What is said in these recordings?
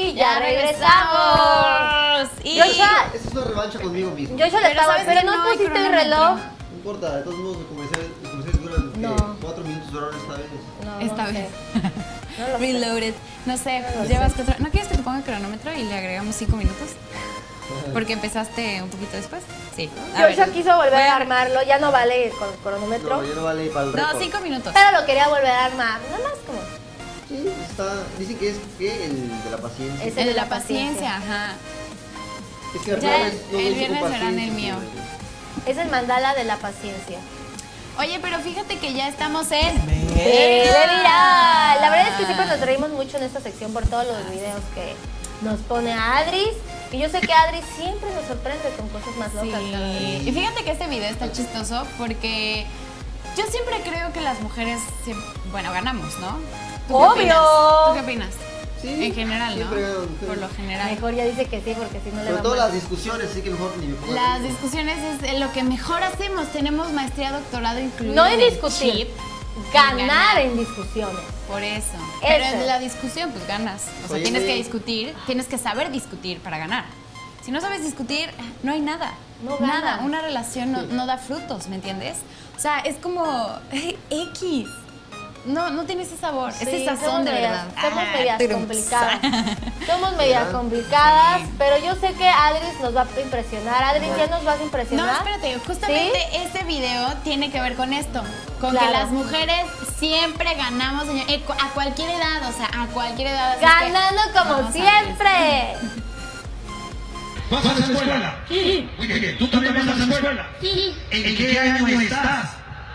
Y ya regresamos. Y Joshua, Esta es una revancha conmigo mismo. Joshua le estaba, pero no pusiste el reloj. No importa, de todos modos los comerciales duran 4 minutos, duraron esta vez. No, esta no vez. No lo sé. Reloaded. No sé, llevas 4. ¿No quieres que te ponga cronómetro y le agregamos 5 minutos? Porque empezaste un poquito después. Sí. Joshua quiso volver a armarlo, ya no vale con cronómetro. No, ya no vale para el récord. No, 5 minutos. Pero lo quería volver a armar. Nada más como. Sí, está. Dicen que es el de la paciencia. Es El de la paciencia, ajá. Es que Ya, no el hice viernes con serán el paciencia, mío. Es el mandala de la paciencia. Oye, pero fíjate que ya estamos en... Viral. La verdad es que siempre nos reímos mucho en esta sección por todos los videos que nos pone Adris. Y yo sé que Adris siempre nos sorprende con cosas más locas. cada vez. Sí. Y fíjate que este video está chistoso porque yo siempre creo que las mujeres, bueno, ganamos, ¿no? ¿Tú qué ¡Obvio! opinas? ¿Tú qué opinas? Sí, En general, ¿no? siempre ganan mujeres. Por lo general. Mejor ya dice que sí, porque si no le Sobre va todo mal. las discusiones, sí que mejor ni me pongo. Las discusiones es lo que mejor hacemos. Tenemos maestría, doctorado incluido. No en el discutir, chip. ganar en discusiones. Por eso. Pero Eso. en la discusión, pues ganas. O sea, Oye, tienes sí. que discutir, tienes que saber discutir para ganar. Si no sabes discutir, no hay nada. No nada. ganas. Una relación no da frutos, ¿me entiendes? O sea, es como X. No tiene ese sabor, ese sazón somos de verdad. Somos medias trums. complicadas. Somos medias complicadas, pero yo sé que Adris nos va a impresionar. Adris, ¿ya nos vas a No, impresionar? espérate, justamente este video tiene que ver con esto, con Claro. que las mujeres siempre ganamos a cualquier edad, o sea, a cualquier edad. así Ganando que como vamos a siempre. ¿Vas a la escuela? Sí. Muy bien, ¿tú también vas a la escuela? Sí, ¿En qué año estás?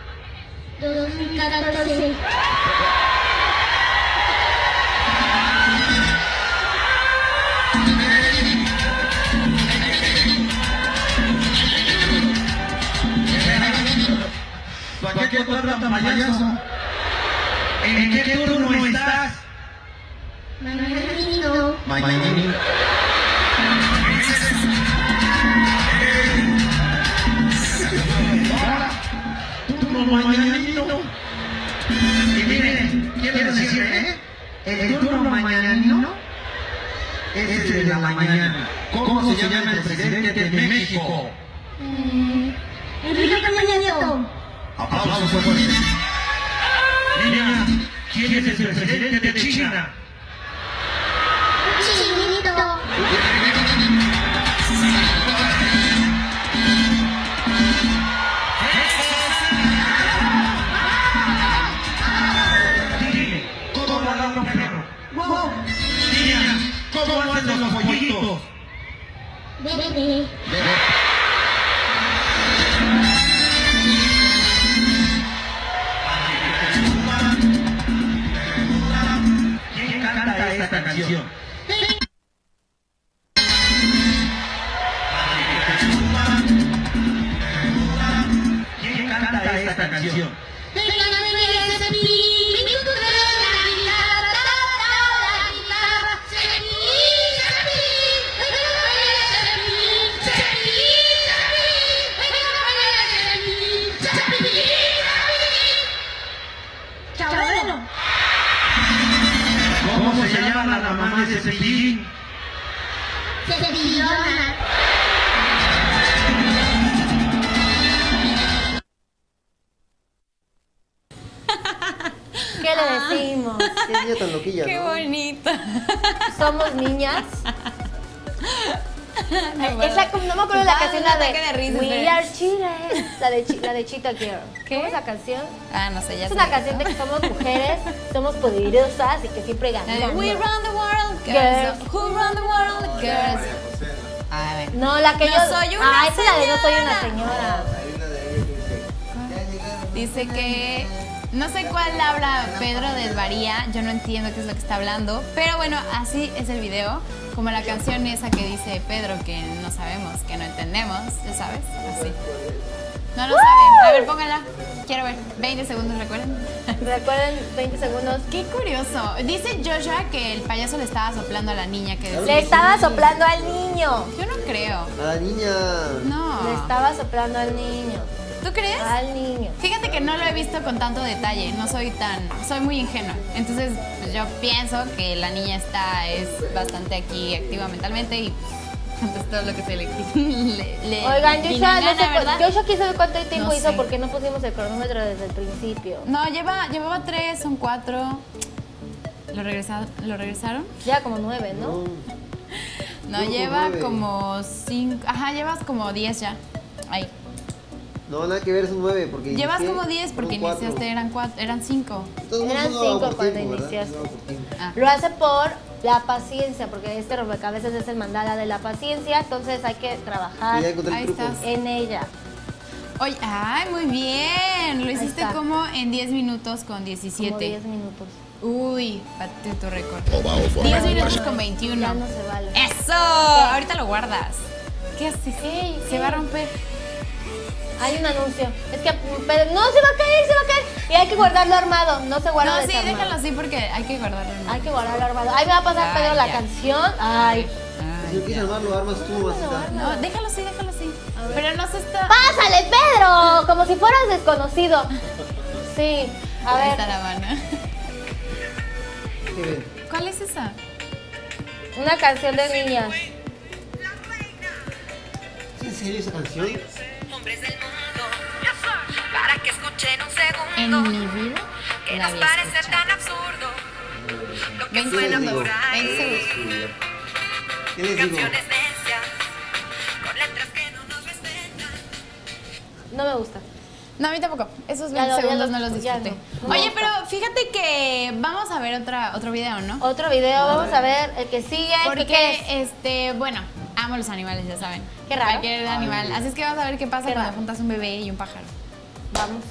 2014. ¿Para qué contratan tan payaso? ¿En qué turno estás? Mañanino. Mañanino. Ahora, turno mañanino. Y miren, quiero decirle, el turno mañanino es el de la mañana. ¿Cómo se llama el presidente de México? Enrique Peña Nieto. Aplausos fuertes. Niña, ¿quién es el presidente de China? Chinito. Dime, ¿cómo ladran los perros? Niña, ¿cómo hacen los pollitos? Bebé. ¿Quién canta esta canción? ¿Quién canta esta canción? Chabelo. ¿Cómo se llama la mamá de Cepillín? Sevillona. ¿Qué le decimos? Qué niña tan loquilla, Qué ¿no? bonito. Somos niñas. No Es la, no me acuerdo de la canción la ataque de de risa, We espera. Are Cheetah. La de Cheetah Girl. ¿Qué? ¿Cómo es la canción? Ah, no sé, ya Es sé. una canción de que somos mujeres, somos poderosas y que siempre La de ganamos. We run the world, Girls. girls. Who run the world, girls. A ver. No, la que No yo... soy una Ah, esa es la de No soy una señora. señora. Hay una de ellas que dice, ya llegaron. Dice que no sé cuál habla Pedro desvaría, yo no entiendo qué es lo que está hablando, pero bueno, así es el video, como la canción esa que dice Pedro que no sabemos, que no entendemos, ¿ya sabes? Así. No lo saben. A ver, póngala. Quiero ver. 20 segundos, ¿recuerden? Recuerden, 20 segundos. Qué curioso. Dice Joshua que el payaso le estaba soplando a la niña que decía. Le estaba soplando al niño. Yo no creo. A la niña. No. Le estaba soplando al niño. ¿Tú crees? Al niño. Fíjate que no lo he visto con tanto detalle, soy muy ingenua. Entonces, pues, yo pienso que la niña es bastante aquí activa mentalmente y pues, todo lo que se le Oigan, ¿verdad? Joshua quiso ver cuánto tiempo No hizo sé. porque no pusimos el cronómetro desde el principio. No, llevaba 3, son 4. ¿Lo regresaron? Ya como 9, ¿no? No, Llevo lleva 9. como 5. Ajá, llevas como 10 ya. Ahí. No, nada que ver, son 9 porque Llevas inicié, como 10 porque fueron 4. iniciaste, eran 5. Entonces, Eran no lo hago 5 por cuando tiempo, ¿verdad? iniciaste. No lo hago por tiempo. Ah. Lo hace por la paciencia, porque este rompecabezas es el mandala de la paciencia, entonces hay que trabajar Y ya encontré Ahí el truco. estás. en ella. Oye, ay, muy bien. Lo hiciste está. como en 10 minutos con 17. Como 10 minutos. Uy, batí tu récord. 10 minutos con 21. Ya no se vale. ¡Eso! Ahorita lo guardas. ¿Qué haces? ¿Qué? Se va a romper. Hay un anuncio. Es que pero no se va a caer. Y hay que guardarlo armado. No se guarda No, sí, desarmado. déjalo así porque hay que guardarlo. ¿no? Hay que guardarlo armado. Ahí me va a pasar Ay, Pedro la ya. canción. Ay. Si no quieres armarlo, armas tú, mamacita. No, déjalo así. Pero no se está. ¡Pásale, Pedro! Como si fueras desconocido. Sí. A Ahí ver. está la Habana. ¿Qué ven? ¿Cuál es esa? Una canción de niñas. ¿Es en serio esa canción? Hombres del mundo, para que escuchen un En segundo mi vida que la nos había parece escuchado. tan absurdo lo que 20 suena segundos. por 20 ahí. segundos. ¿Qué les digo? Canciones necias con letras que no nos respetan. No me gusta. No, a mí tampoco. Esos Ya 20 no, ya segundos no, no los ya disfruté. no. No me Oye, gusta. pero fíjate que vamos a ver otro video, ¿no? Otro video, vamos a ver el que sigue. Porque, ¿Qué es? bueno, amo los animales, ya saben. Qué raro. Cualquier animal. Así es que vamos a ver qué pasa Qué cuando raro. juntas un bebé y un pájaro. Vamos.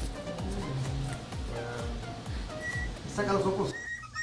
Saca los ojos.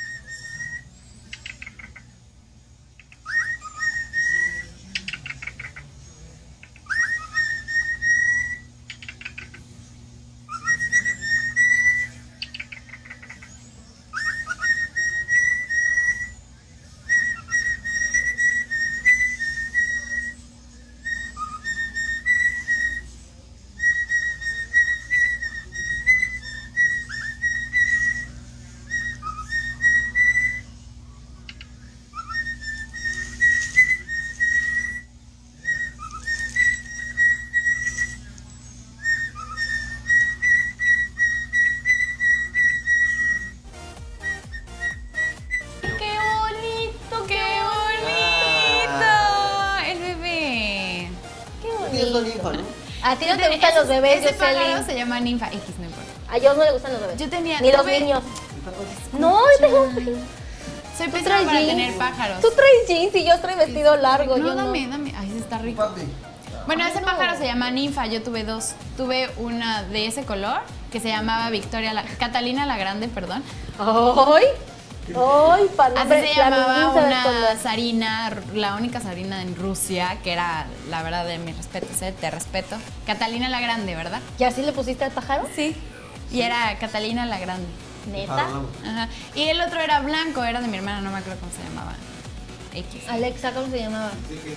¡Qué bonito! ¡Qué bonito! El bebé. Qué Tienes una bonito. ninfa, ¿no? A ti no te gustan los bebés, Ese pájaro Jocelyn. se llama ninfa X, no importa. A ellos no le gustan los bebés. Yo tenía- Ni los tuve- niños. No, yo tengo. Soy Tú pésima traes para jeans. tener pájaros. Tú traes jeans y yo traigo vestido largo. No, yo dame. Ay, ese está rico. Papi. Bueno, Ay, ese no. pájaro se llama ninfa, yo tuve 2. Tuve una de ese color que se llamaba Catalina la Grande, perdón. ¡Ay! ¡Ay, para Así se llamaba una zarina, la única zarina en Rusia, que era, la verdad, de mis respetos, te respeto. Catalina la Grande, ¿verdad? ¿Y así le pusiste al pájaro? Sí. Y era Catalina la Grande. ¿Neta? Vamos. Ajá. Y el otro era blanco, era de mi hermana, no me acuerdo cómo se llamaba. X. Alexa, ¿cómo se llamaba?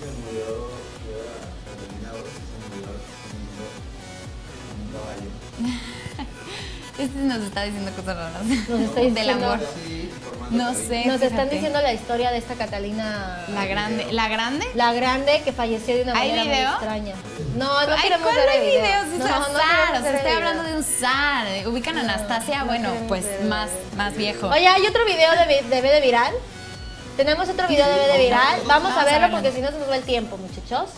Este nos está diciendo cosas raras. Nos está Del diciendo- amor. No sé. Nos están fíjate. diciendo la historia de esta Catalina. La Grande. ¿La Grande? La grande que falleció de una ¿Hay manera video? muy extraña. No, no Ay, queremos ¿cuál ver de el video. videos? Es No, a no zar, queremos o sea, ver el estoy video. hablando de un zar. Ubican a Anastasia, no bueno, queremos pues ver el más viejo. Oye, hay otro video de B de Viral. Tenemos otro video de B de Viral. Vamos a verlo porque si no se nos va el tiempo, muchachos.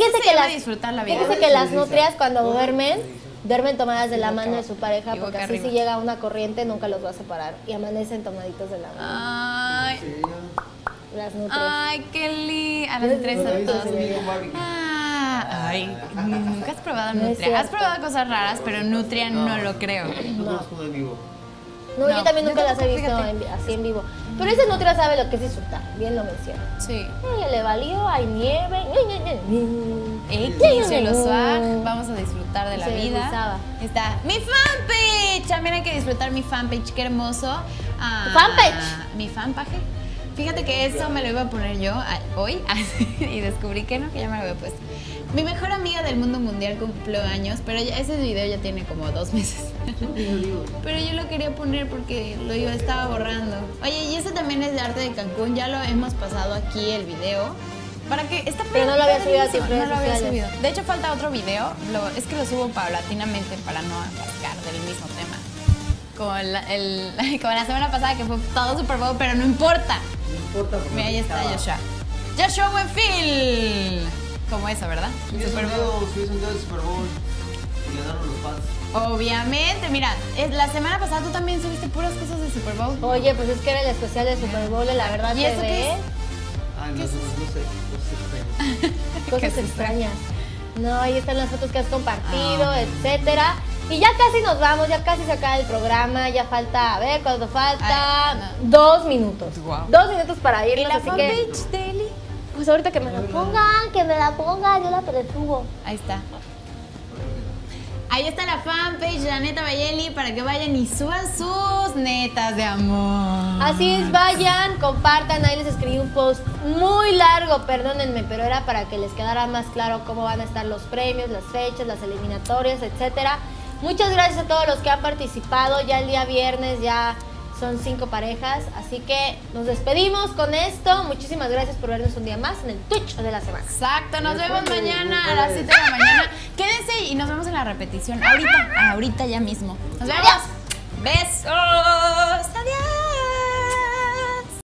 disfrutar la vida. Fíjese que las nutrias cuando duermen tomadas de la mano de su pareja, Y porque boca así arriba. si llega una corriente nunca los va a separar y amanecen tomaditos de la mano. Ay, Las nutrias. ay, qué lindo. A las 3 a todos. Ay, nunca has probado No es nutria. Has cierto. probado cosas raras, pero nutria no lo creo. No conozco un amigo. No, yo también yo nunca las he tampoco, visto fíjate. así en vivo. Pero esa nutria sabe lo que es disfrutar, bien lo menciona. Sí. Ay, le valió, hay nieve. Cielo swag, vamos a disfrutar de la Se vida. deslizaba. Está mi fanpage. También hay que disfrutar mi fanpage, qué hermoso. ¿Tu fanpage? Mi fanpage. Fíjate que eso me lo iba a poner yo hoy y descubrí que no, que ya me lo había puesto. Mi mejor amiga del mundo mundial cumplió años, pero ese video ya tiene como 2 meses. Pero yo lo quería poner porque estaba borrando. Oye, y ese también es de Arte de Cancún, ya lo hemos pasado aquí el video. Para que está Pero no lo había subido a tus padrísimo, redes no lo había sociales. subido. De hecho falta otro video, es que lo subo paulatinamente para no atascar del mismo tema. Como la semana pasada que fue todo Super Bowl, pero no importa. No importa porque Mira, ahí está estaba. Joshua Buenfil. Como eso, ¿verdad? Subí un video del Super Bowl y ganaron los Pats. Obviamente, mira, la semana pasada tú también subiste puras cosas de Super Bowl. Oye, pues es que era el especial de Super Bowl de La Verdad ¿Y eso TV. qué es? Ay, no sé. Cosas ¿Qué es extrañas. No, ahí están las fotos que has compartido, Ah. etcétera. Y ya casi nos vamos, ya casi se acaba el programa, ya falta, a ver, ¿cuánto falta? Ay, 2 minutos. Guau. 2 minutos para ¿Y irnos, la así que... fanpage de Eli? Pues ahorita que me la pongan, yo la presubo. Ahí está. Ahí está la fanpage de la Neta Bayeli para que vayan y suban sus netas de amor. Así es, vayan, compartan, ahí les escribí un post muy largo, perdónenme, pero era para que les quedara más claro cómo van a estar los premios, las fechas, las eliminatorias, etcétera. Muchas gracias a todos los que han participado, ya el día viernes ya son 5 parejas, así que nos despedimos con esto. Muchísimas gracias por vernos un día más en el Twitch de la semana. Exacto, nos vemos mañana a las 7 de la mañana. Quédense y nos vemos en la repetición. Ahorita ya mismo. Nos vemos. Besos.